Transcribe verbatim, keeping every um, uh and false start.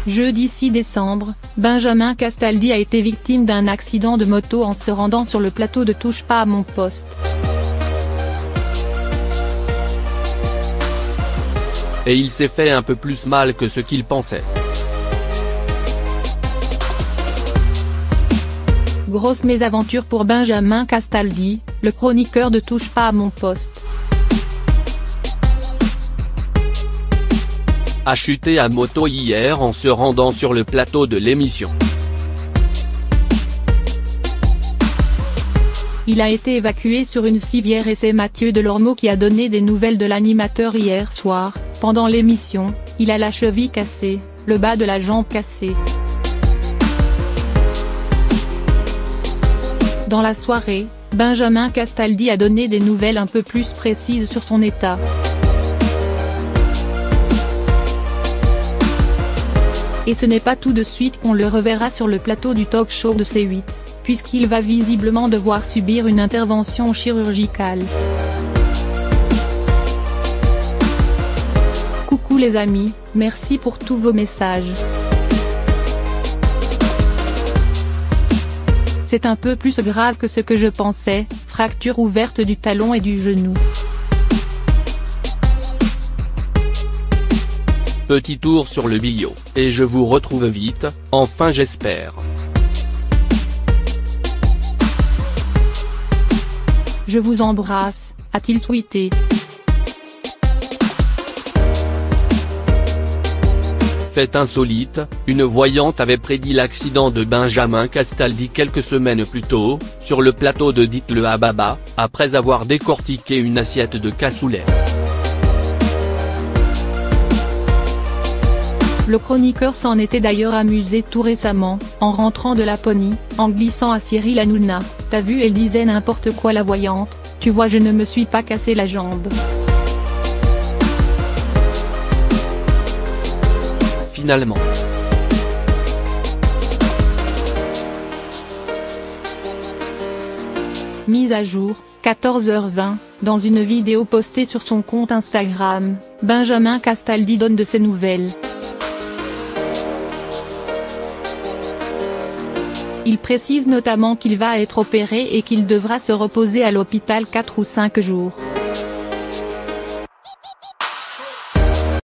Jeudi six décembre, Benjamin Castaldi a été victime d'un accident de moto en se rendant sur le plateau de Touche pas à mon poste. Et il s'est fait un peu plus mal que ce qu'il pensait. Grosse mésaventure pour Benjamin Castaldi, le chroniqueur de Touche pas à mon poste. A chuté à moto hier en se rendant sur le plateau de l'émission. Il a été évacué sur une civière et c'est Mathieu Delormeau qui a donné des nouvelles de l'animateur hier soir. Pendant l'émission, il a la cheville cassée, le bas de la jambe cassé. Dans la soirée, Benjamin Castaldi a donné des nouvelles un peu plus précises sur son état. Et ce n'est pas tout de suite qu'on le reverra sur le plateau du talk-show de C huit, puisqu'il va visiblement devoir subir une intervention chirurgicale. Coucou les amis, merci pour tous vos messages. C'est un peu plus grave que ce que je pensais, fracture ouverte du talon et du genou. Petit tour sur le bio, et je vous retrouve vite, enfin j'espère. Je vous embrasse, a-t-il tweeté. Fait insolite, une voyante avait prédit l'accident de Benjamin Castaldi quelques semaines plus tôt, sur le plateau de Dites-le à Baba, après avoir décortiqué une assiette de cassoulet. Le chroniqueur s'en était d'ailleurs amusé tout récemment, en rentrant de Laponie, en glissant à Cyril Hanouna, « T'as vu, elle disait n'importe quoi la voyante, tu vois je ne me suis pas cassé la jambe. » Finalement. Mise à jour, quatorze heures vingt, dans une vidéo postée sur son compte Instagram, Benjamin Castaldi donne de ses nouvelles. Il précise notamment qu'il va être opéré et qu'il devra se reposer à l'hôpital quatre ou cinq jours.